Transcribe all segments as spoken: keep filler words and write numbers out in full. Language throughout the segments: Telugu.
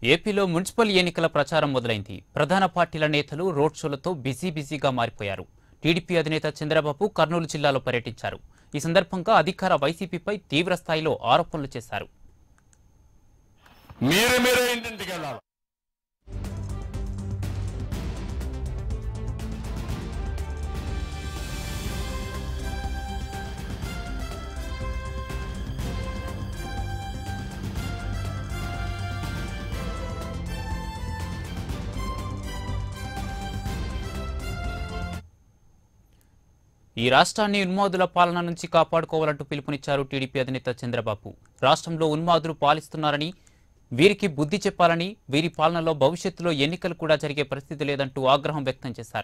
ఏపీలో మున్సిపల్ ఎన్నికల ప్రచారం మొదలైంది. ప్రధాన పార్టీల నేతలు రోడ్ షోలతో బిజీ బిజీగా మారిపోయారు. టీడీపీ అధినేత చంద్రబాబు కర్నూలు జిల్లాలో పర్యటించారు. ఈ సందర్భంగా అధికార వైసీపీపై తీవ్ర స్థాయిలో ఆరోపణలు చేశారు. ఈ రాష్ట్రాన్ని ఉన్మాదుల పాలన నుంచి కాపాడుకోవాలంటూ పిలుపునిచ్చారు టీడీపీ అధినేత చంద్రబాబు. రాష్ట్రంలో ఉన్మాదులు పాలిస్తున్నారని, వీరికి బుద్ధి చెప్పాలని, వీరి పాలనలో భవిష్యత్తులో ఎన్నికలు కూడా జరిగే పరిస్థితి లేదంటూ ఆగ్రహం వ్యక్తం చేశారు.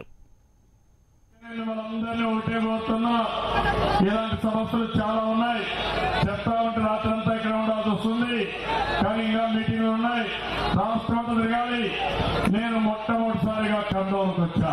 నేను మొట్టమొదటిసారిగా కర్నూలుకు వచ్చా.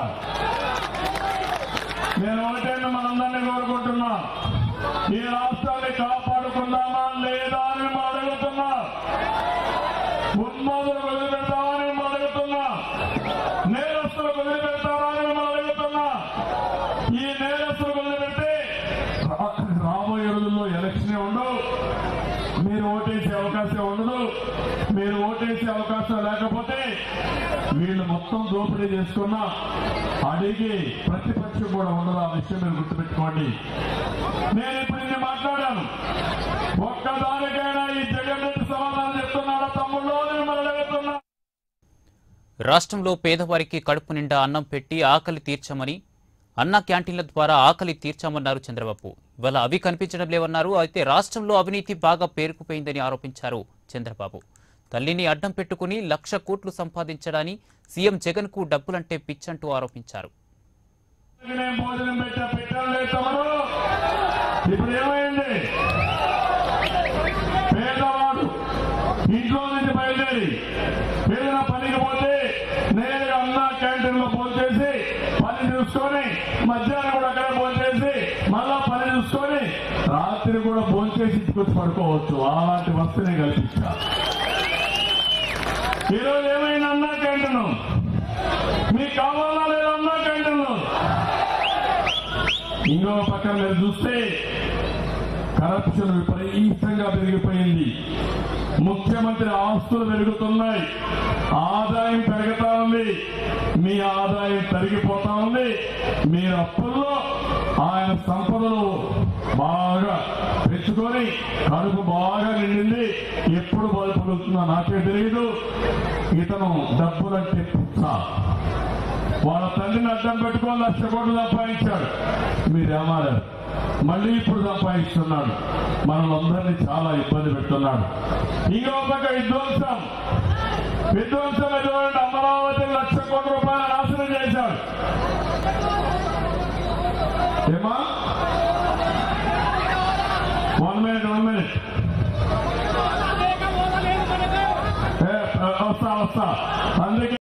నేను ఒకటైనా మనందరినీ కోరుకుంటున్నా, ఈ రాష్ట్రాన్ని కాపాడుకుందామా లేదా అని మేము అడుగుతున్నా. ఉన్మాదులు వదిలిపెడతామని మేము అడుగుతున్నా. నేరస్తులు వదిలిపెడతారా అని మేము అడుగుతున్నా. ఈ నేరస్తులు వదిలిపెడితే రాబోయే రోజుల్లో ఎలక్షనే ఉండవు, మీరు ఓటేసే అవకాశం ఉండదు. మీరు ఓటేసే అవకాశం లేకపోతే వీళ్ళు మొత్తం దోపిడీ చేసుకున్నా అడిగి ప్రతిపక్షం కూడా ఉండదు. ఆ విషయం మీరు గుర్తుపెట్టుకోండి. నేను ఇప్పుడు ఇన్ని మాట్లాడాను, ఒక్కదానికైనా ఈ జగన్ రెడ్డి సమాధానం చెప్తున్నాడా తమ్ముళ్ళు మిమ్మల్ని అడుగుతున్నా. రాష్ట్రంలో పేదవారికి కడుపు నిండా అన్నం పెట్టి ఆకలి తీర్చమని, అన్న క్యాంటీన్ల ద్వారా ఆకలి తీర్చామన్నారు చంద్రబాబు. ఇవాళ అవి కనిపించడం లేవన్నారు. అయితే రాష్ట్రంలో అవినీతి బాగా పేరుకుపోయిందని ఆరోపించారు చంద్రబాబు. తల్లిని అడ్డం పెట్టుకుని లక్ష కోట్లు సంపాదించడాన్ని సీఎం జగన్ కు డబ్బులంటే పిచ్చంటూ ఆరోపించారు. ఇప్పుడు ఏమైంది? పేదవాడు ఇంట్లో నుంచి బయలుదేరి ఏదైనా పనికి పోతే నేరుగా అన్న క్యాంటీన్ లో ఫోన్ చేసి పని చూసుకొని మధ్యాహ్నం కూడా అక్కడ ఫోన్ చేసి మళ్ళా పని చూసుకొని రాత్రి కూడా ఫోన్ చేసి ఇంటికొచ్చి పడుకోవచ్చు. అలాంటి వస్తువుని కల్పించా. ఈరోజు ఏమైనా అన్నా క్యాంటీన్ మీకు కావాలా లేదా అన్నా క్యాంటీన్? ఇంకో పక్కన మీరు చూస్తే కరప్షన్ విపరీతంగా పెరిగిపోయింది. ముఖ్యమంత్రి ఆస్తులు పెరుగుతున్నాయి, ఆదాయం పెరుగుతా ఉంది, మీ ఆదాయం తరిగిపోతా ఉంది. మీరు అప్పుల్లో ఆయన సంపదలు బాగా పెంచుకొని కడుపు బాగా నిండింది. ఎప్పుడు బలుపులుతుందో నాకే తెలియదు. ఇతను డబ్బులంటే పుచ్చ. వాళ్ళ తల్లిని అడ్డం పెట్టుకొని లక్ష కోట్లు సంపాదించాడు. మీరేమారు మళ్ళీ ఇప్పుడు సంపాదిస్తున్నాడు. మనలందరినీ చాలా ఇబ్బంది పెడుతున్నాడు. ఇంకో పక్క విధ్వంసం విధ్వంసం ఎటువంటి అమరావతి లక్ష కోట్ల రూపాయల నాశనం చేశాడు. ఏమా వన్ మినిట్ వన్ మినిట్ వస్తా వస్తా